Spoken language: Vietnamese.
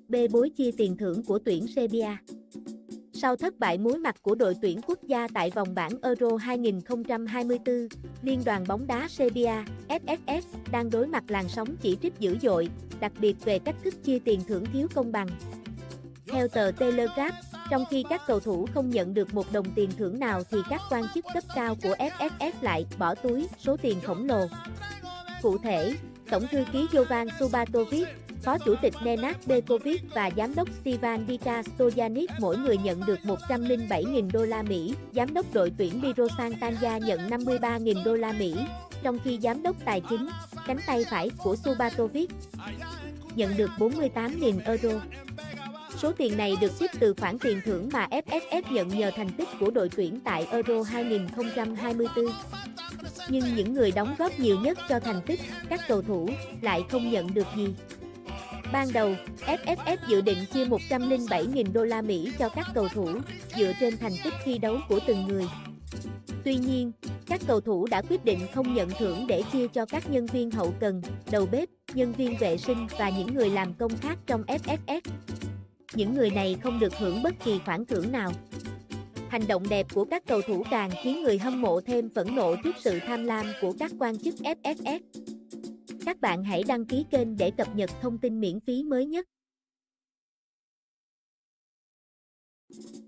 bê bối chia tiền thưởng của tuyển Serbia. Sau thất bại muối mặt của đội tuyển quốc gia tại vòng bảng Euro 2024, Liên đoàn bóng đá Serbia, FFS, đang đối mặt làn sóng chỉ trích dữ dội, đặc biệt về cách thức chia tiền thưởng thiếu công bằng. Theo tờ Telegraph, trong khi các cầu thủ không nhận được một đồng tiền thưởng nào thì các quan chức cấp cao của FFS lại bỏ túi số tiền khổng lồ. Cụ thể, Tổng thư ký Jovan Subatovic, Phó Chủ tịch Nenad Begovic và Giám đốc Stivan Stojanic mỗi người nhận được 107.000 đô la Mỹ, Giám đốc đội tuyển Miroslav Tanja nhận 53.000 đô la Mỹ, trong khi Giám đốc Tài chính, cánh tay phải của Subatovic, nhận được 48.000 euro. Số tiền này được trích từ khoản tiền thưởng mà FFS nhận nhờ thành tích của đội tuyển tại Euro 2024. Nhưng những người đóng góp nhiều nhất cho thành tích, các cầu thủ, lại không nhận được gì. Ban đầu, FFS dự định chia 107.000 đô la Mỹ cho các cầu thủ, dựa trên thành tích thi đấu của từng người. Tuy nhiên, các cầu thủ đã quyết định không nhận thưởng để chia cho các nhân viên hậu cần, đầu bếp, nhân viên vệ sinh và những người làm công khác trong FFS. Những người này không được hưởng bất kỳ khoản thưởng nào. Hành động đẹp của các cầu thủ càng khiến người hâm mộ thêm phẫn nộ trước sự tham lam của các quan chức FFS. Các bạn hãy đăng ký kênh để cập nhật thông tin miễn phí mới nhất.